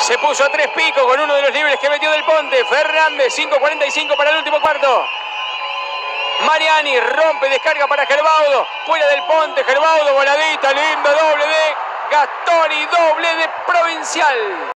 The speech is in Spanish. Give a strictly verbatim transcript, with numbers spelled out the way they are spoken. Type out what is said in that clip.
Se puso a tres picos con uno de los libres que metió Del Ponte. Fernández, cinco cuarenta y cinco para el último cuarto. Mariani rompe, descarga para Gerbaudo. Fuera Del Ponte, Gerbaudo, voladita, lindo doble de Gastón y doble de Provincial.